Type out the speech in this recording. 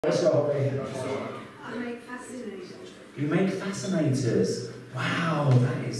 What's your hobby? I make fascinators. You make fascinators. Wow, that